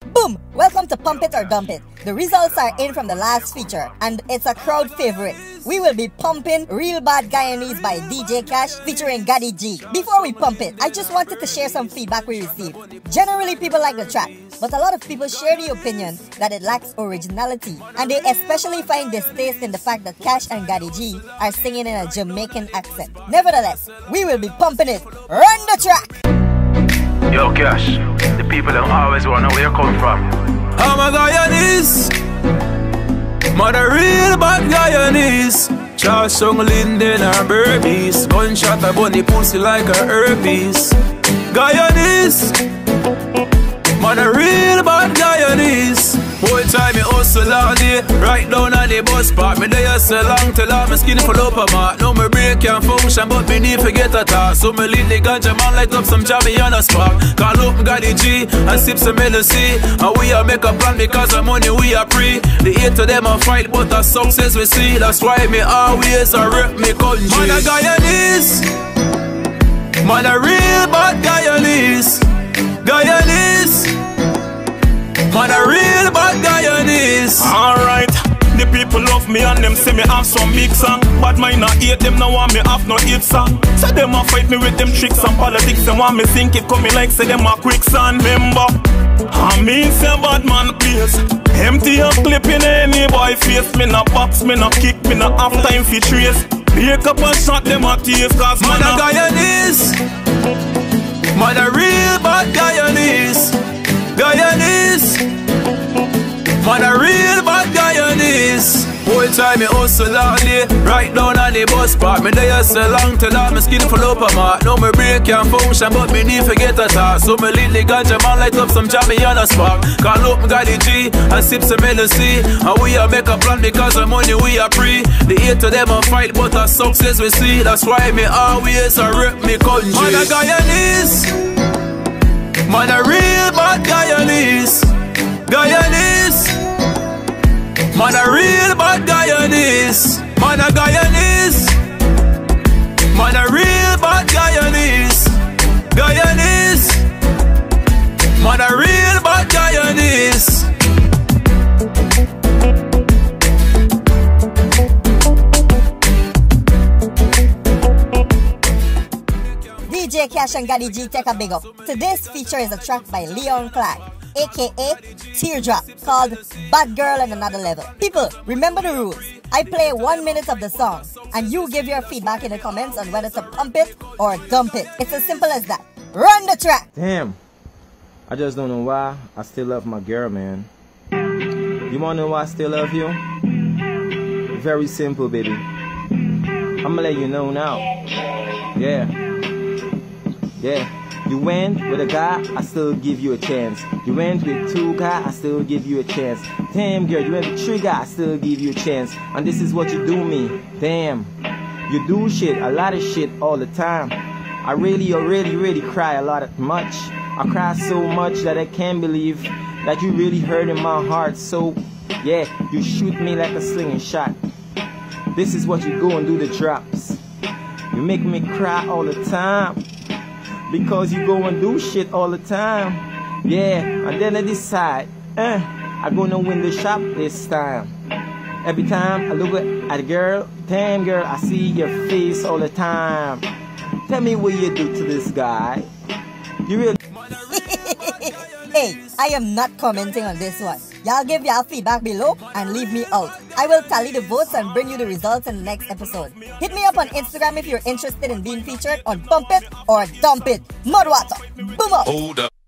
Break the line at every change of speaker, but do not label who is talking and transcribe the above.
Boom! Welcome to Pump It or Dump It. The results are in from the last feature and it's a crowd favorite. We will be pumping Real Bad Guyanese by DJ Cash featuring Gaddy G. Before we pump it, I just wanted to share some feedback we received. Generally, people like the track, but a lot of people share the opinion that it lacks originality, and they especially find distaste in the fact that Cash and Gaddy G are singing in a Jamaican accent. Nevertheless, we will be pumping it. Run the track!
Yo, Cash, the people don't always want to know where you come from.
I'm a Guyanese, mother real bad Guyanese. Charles Sung Linden or Burmese, gunshot a bunny pussy like a herpes. Guyanese, mother real bad Guyanese. Whole time me hustle all day, right down on the bus park. Me there so long till all my skin full up a mark. Now my brain can't function, but me need to get a talk. So me lead the ganja man light up some jammy on a spark. Call up Gaddy G and sip some LC, and we a make a plan because the money we are free. The hate to them a fight, but the success we see. That's why me always a rep me country. Man a Guyanese, man a real bad Guyanese. Guyanese, man a real bad Guyanese.
Alright, the people love me and them say me have some big song. But mine not hate them, now want me have no hit song. So them a fight me with them tricks and politics. Them want me sink it coming like say them a quicksand. Remember, I mean say bad man place. Empty a clip in any boy face. Me no box, me no kick, me no have time for trace. Break up and shot them a tears. Cause
man a Guyanese, man a real bad Guyanese. Guyanese, man a real bad Guyanese. Whole time me hustle all day, right down on the bus park. Me there so long till all my skin full up a mark. Now my brain can't function, but me need to get a talk. So me lead the ganja man light up some jammy on a spark. Call up Gaddy G and sip some LC, and we a make a plan because the money we are free. The hate to them a fight, but the success we see. That's why me always a rep me country. Man a Guyanese, man a real bad Guyanese. Guyanese, man a real bad Guyanese. Man a Guyanese, man a real bad Guyanese. Guyanese, man a real bad Guyanese.
DJ Cash and Gaddy G take a big up. Today's feature is a track by Leon Clark, aka Teardrop, called Bad Girl on Another Level. People, remember the rules. I play 1 minute of the song, and you give your feedback in the comments on whether to pump it or dump it. It's as simple as that. Run the track!
Damn, I just don't know why I still love my girl, man. You wanna know why I still love you? Very simple, baby. I'ma let you know now. Yeah, you went with a guy, I still give you a chance. You went with 2 guys, I still give you a chance. Damn girl, you went with 3 guys, I still give you a chance. And this is what you do me. Damn, you do shit, a lot of shit all the time. I really cry a lot, much. I cry so much that I can't believe that you really hurt in my heart. So yeah, you shoot me like a slinging shot. This is what you go and do the drops. You make me cry all the time, because you go and do shit all the time. Yeah, and then I decide, I'm gonna win the shop this time. Every time I look at a girl, damn girl, I see your face all the time. Tell me what you do to this guy. You really...
Hey, I am not commenting on this one. Y'all give y'all feedback below and leave me out. I will tally the votes and bring you the results in the next episode. Hit me up on Instagram if you're interested in being featured on Pump It or Dump It. Mudwater, boom up!
Hold up.